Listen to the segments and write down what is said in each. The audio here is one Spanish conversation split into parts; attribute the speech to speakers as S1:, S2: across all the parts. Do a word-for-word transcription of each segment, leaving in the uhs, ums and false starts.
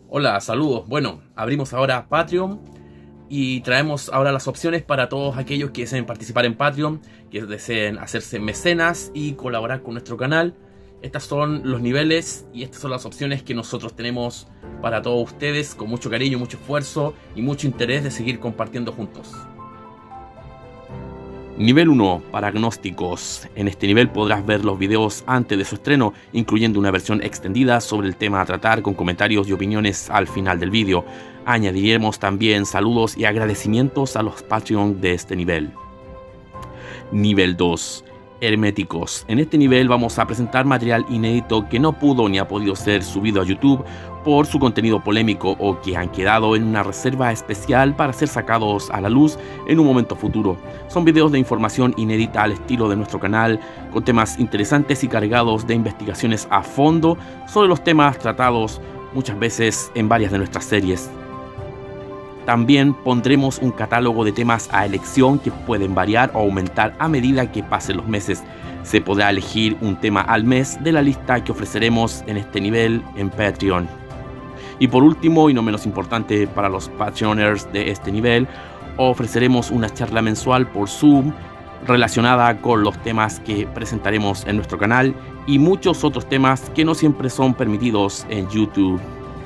S1: Hola, saludos. Bueno, abrimos ahora Patreon y traemos ahora las opciones para todos aquellos que deseen participar en Patreon, que deseen hacerse mecenas y colaborar con nuestro canal. Estos son los niveles y estas son las opciones que nosotros tenemos para todos ustedes, con mucho cariño, mucho esfuerzo y mucho interés de seguir compartiendo juntos. Nivel uno, para agnósticos. En este nivel podrás ver los videos antes de su estreno, incluyendo una versión extendida sobre el tema a tratar con comentarios y opiniones al final del vídeo. Añadiremos también saludos y agradecimientos a los Patreon de este nivel. Nivel dos. Herméticos. En este nivel vamos a presentar material inédito que no pudo ni ha podido ser subido a YouTube por su contenido polémico o que han quedado en una reserva especial para ser sacados a la luz en un momento futuro. Son videos de información inédita al estilo de nuestro canal, con temas interesantes y cargados de investigaciones a fondo sobre los temas tratados muchas veces en varias de nuestras series. También pondremos un catálogo de temas a elección que pueden variar o aumentar a medida que pasen los meses. Se podrá elegir un tema al mes de la lista que ofreceremos en este nivel en Patreon. Y por último, y no menos importante para los Patreoners de este nivel, ofreceremos una charla mensual por Zoom relacionada con los temas que presentaremos en nuestro canal y muchos otros temas que no siempre son permitidos en YouTube.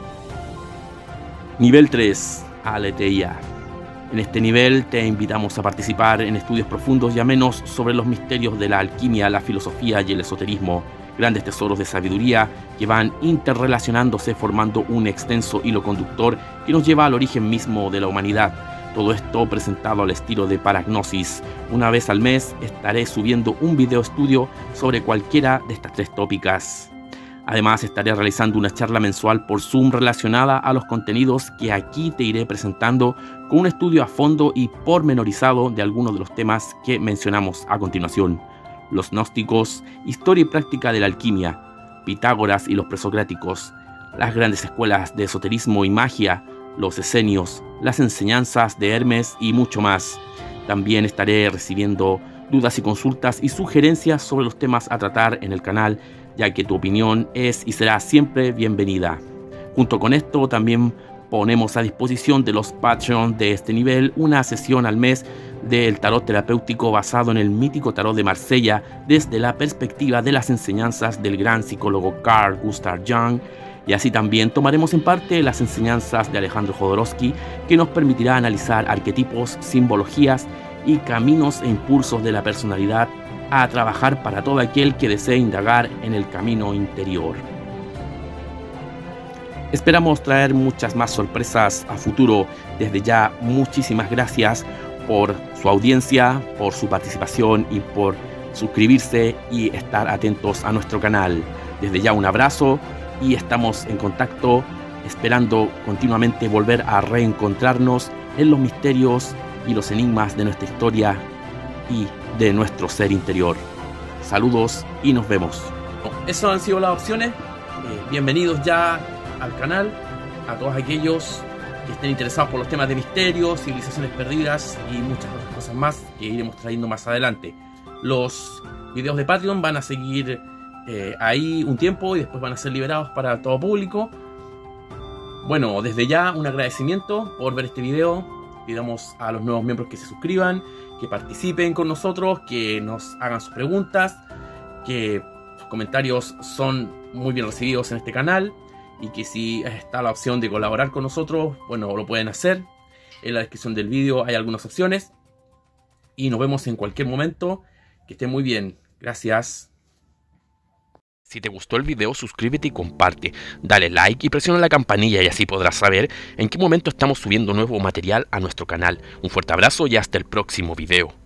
S1: Nivel tres. Aletheia. En este nivel te invitamos a participar en estudios profundos y amenos sobre los misterios de la alquimia, la filosofía y el esoterismo, grandes tesoros de sabiduría que van interrelacionándose formando un extenso hilo conductor que nos lleva al origen mismo de la humanidad. Todo esto presentado al estilo de Paragnosis. Una vez al mes estaré subiendo un video estudio sobre cualquiera de estas tres tópicas. Además, estaré realizando una charla mensual por Zoom relacionada a los contenidos que aquí te iré presentando, con un estudio a fondo y pormenorizado de algunos de los temas que mencionamos a continuación. Los gnósticos, historia y práctica de la alquimia, Pitágoras y los presocráticos, las grandes escuelas de esoterismo y magia, los esenios, las enseñanzas de Hermes y mucho más. También estaré recibiendo dudas y consultas y sugerencias sobre los temas a tratar en el canal, ya que tu opinión es y será siempre bienvenida. Junto con esto también ponemos a disposición de los Patreon de este nivel una sesión al mes del tarot terapéutico basado en el mítico tarot de Marsella desde la perspectiva de las enseñanzas del gran psicólogo Carl Gustav Jung, y así también tomaremos en parte las enseñanzas de Alejandro Jodorowsky, que nos permitirá analizar arquetipos, simbologías y caminos e impulsos de la personalidad a trabajar para todo aquel que desee indagar en el camino interior. Esperamos traer muchas más sorpresas a futuro. Desde ya, muchísimas gracias por su audiencia, por su participación y por suscribirse y estar atentos a nuestro canal. Desde ya un abrazo y estamos en contacto, esperando continuamente volver a reencontrarnos en los misterios y los enigmas de nuestra historia y de nuestro ser interior. Saludos y nos vemos. Esas han sido las opciones. Eh, bienvenidos ya al canal a todos aquellos que estén interesados por los temas de misterios, civilizaciones perdidas y muchas otras cosas más que iremos trayendo más adelante. Los videos de Patreon van a seguir eh, ahí un tiempo y después van a ser liberados para todo público. Bueno, desde ya un agradecimiento por ver este video. Pidamos a los nuevos miembros que se suscriban, que participen con nosotros, que nos hagan sus preguntas, que sus comentarios son muy bien recibidos en este canal y que si está la opción de colaborar con nosotros, bueno, lo pueden hacer. En la descripción del vídeo hay algunas opciones y nos vemos en cualquier momento. Que estén muy bien. Gracias. Si te gustó el video, suscríbete y comparte, dale like y presiona la campanilla y así podrás saber en qué momento estamos subiendo nuevo material a nuestro canal. Un fuerte abrazo y hasta el próximo video.